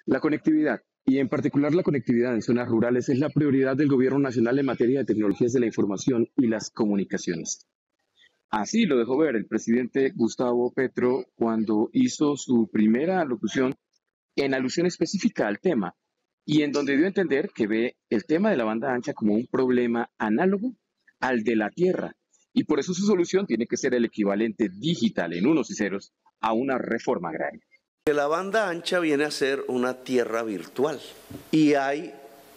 La conectividad, y en particular la conectividad en zonas rurales, es la prioridad del Gobierno Nacional en materia de tecnologías de la información y las comunicaciones. Así lo dejó ver el presidente Gustavo Petro cuando hizo su primera alocución en alusión específica al tema y en donde dio a entender que ve el tema de la banda ancha como un problema análogo al de la tierra y por eso su solución tiene que ser el equivalente digital en unos y ceros a una reforma agraria. La banda ancha viene a ser una tierra virtual y hay,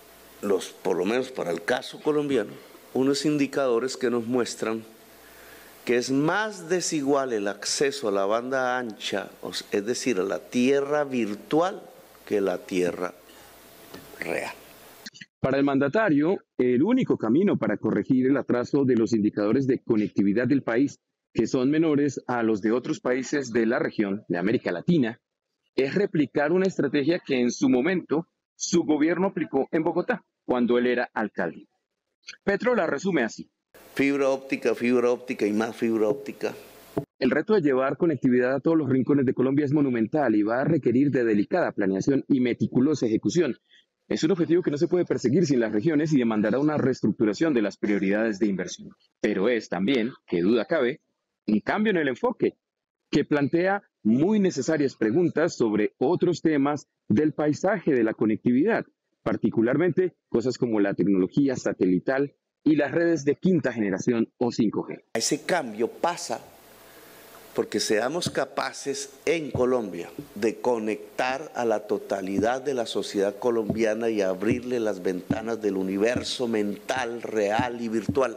por lo menos para el caso colombiano, unos indicadores que nos muestran que es más desigual el acceso a la banda ancha, es decir, a la tierra virtual, que la tierra real. Para el mandatario, el único camino para corregir el atraso de los indicadores de conectividad del país, que son menores a los de otros países de la región, de América Latina, es replicar una estrategia que en su momento su gobierno aplicó en Bogotá, cuando él era alcalde. Petro la resume así. Fibra óptica y más fibra óptica. El reto de llevar conectividad a todos los rincones de Colombia es monumental y va a requerir de delicada planeación y meticulosa ejecución. Es un objetivo que no se puede perseguir sin las regiones y demandará una reestructuración de las prioridades de inversión. Pero es también, que duda cabe, un cambio en el enfoque, que plantea muy necesarias preguntas sobre otros temas del paisaje de la conectividad, particularmente cosas como la tecnología satelital y las redes de quinta generación o 5G. Ese cambio pasa porque seamos capaces en Colombia de conectar a la totalidad de la sociedad colombiana y abrirle las ventanas del universo mental, real y virtual,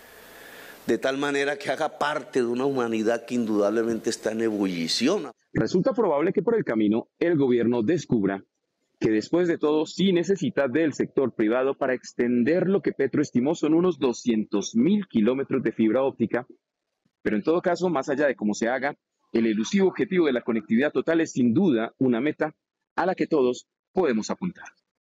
de tal manera que haga parte de una humanidad que indudablemente está en ebullición. Resulta probable que por el camino el gobierno descubra que después de todo sí necesita del sector privado para extender lo que Petro estimó son unos 200.000 kilómetros de fibra óptica, pero en todo caso, más allá de cómo se haga, el elusivo objetivo de la conectividad total es sin duda una meta a la que todos podemos apuntar.